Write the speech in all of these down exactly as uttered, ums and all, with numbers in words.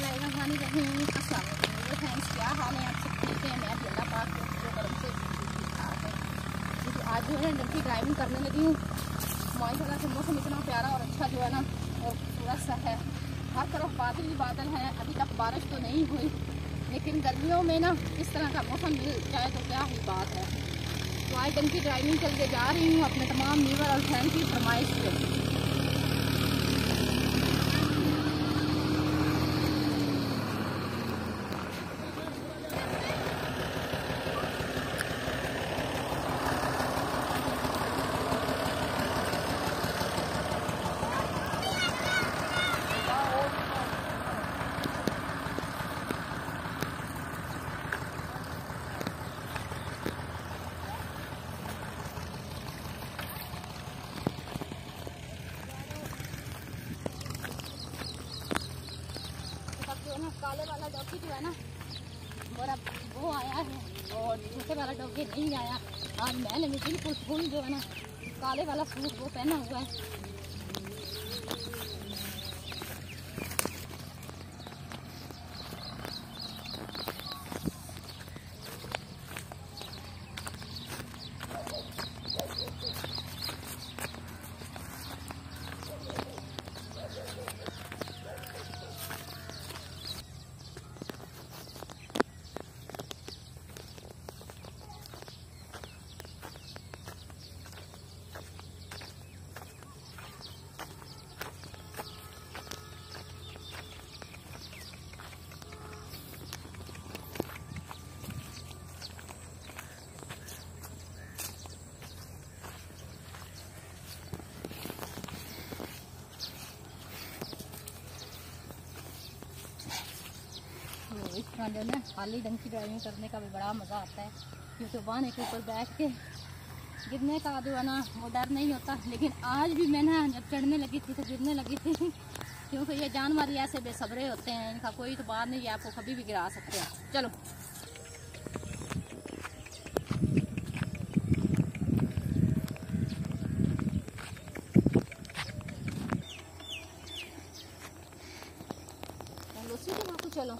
बिस्मिल्लाहिर्रहमानिर्रहीम। अस्सलाम वालेकुम फ्रेंड्स, क्या हाल है आप सब? ठीक है? मैं भी अल्लाह पाक के करम से ठीक ठाक है। क्योंकि आज जो है डंकी ड्राइविंग करने लगी हूँ। माशाल्लाह से मौसम इतना प्यारा और अच्छा जो है ना और खूबसूरत सा है। हर तरफ बादल ही बादल हैं। अभी तक बारिश तो नहीं हुई, लेकिन गर्मियों में ना इस तरह का मौसम मिल जाए तो क्या ही बात है। तो आज डंकी ड्राइविंग करके जा रही हूँ अपने तमाम व्यूअर और फैन की फरमाइश पे। काले वाला डॉगी जो है ना मेरा वो आया है और छोटे वाला डॉगी नहीं आया। आज मैंने भी बिल्कुल फुल जो है ना काले वाला सूट वो पहना हुआ है। इस तरह जो है खाली डंकी ड्राइविंग करने का भी बड़ा मज़ा आता है, क्योंकि बाने के ऊपर बैठ के गिरने का जो है ना वो डर नहीं होता। लेकिन आज भी मैं ना जब चढ़ने लगी थी तो गिरने लगी थी, क्योंकि ये जानवर ही ऐसे बेसब्रे होते हैं, इनका कोई तो बात नहीं है, आपको कभी भी गिरा सकते हैं। चलो चलो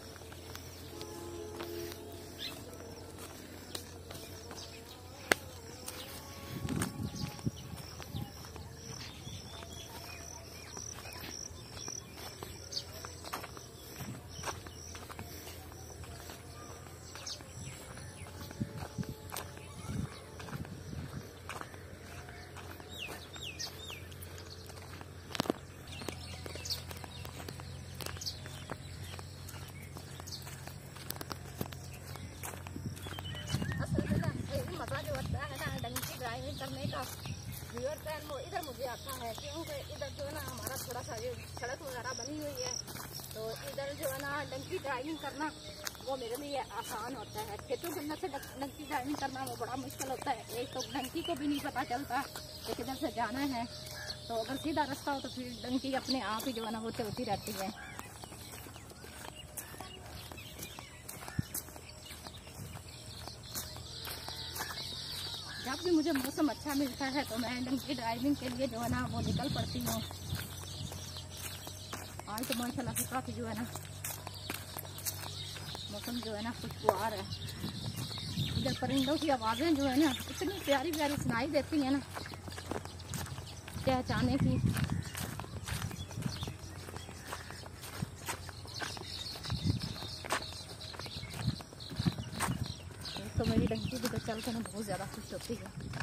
करने का व्यूअर प्लान वो इधर मुझे आता है, क्योंकि इधर जो है ना हमारा थोड़ा सा जो सड़क वगैरह बनी हुई है, तो इधर जो है ना डंकी ड्राइविंग करना वो मेरे लिए आसान होता है। खेतों के अंदर से डंकी ड्राइविंग करना वो बड़ा मुश्किल होता है। एक तो डंकी को भी नहीं पता चलता कि किधर से जाना है, तो अगर सीधा रास्ता हो तो फिर डंकी अपने आप ही जो है ना वो चलती रहती है। जब भी मुझे मौसम अच्छा मिलता है तो मैं डंकी ड्राइविंग के लिए जो है ना वो निकल पड़ती हूँ। आज तो माशाल्लाह से काफ़ी जो है ना मौसम जो है ना खुशगवार है। इधर परिंदों की आवाज़ें जो है ना इतनी प्यारी प्यारी सुनाई देती हैं ना, क्या चाहने की। तो मेरी डंकी भी तो चल के ना बहुत ज़्यादा खुश होती है।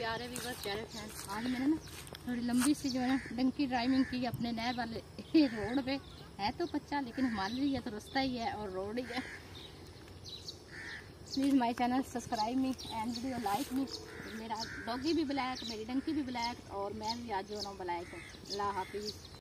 प्यारे व्यूअर्स, प्यारे फ्रेंड्स, आज मैंने ना थोड़ी लंबी सी जो है ना डंकी ड्राइविंग की अपने नए वाले रोड पे। है तो कच्चा लेकिन हमारे लिए तो रास्ता ही है और रोड ही है। Please my channel subscribe me and video like me. मेरा डॉगी भी ब्लैक, मेरी डंकी भी ब्लैक और मैं भी आज जो है ना ब्लैक हूँ। अल्लाह हाफिज़।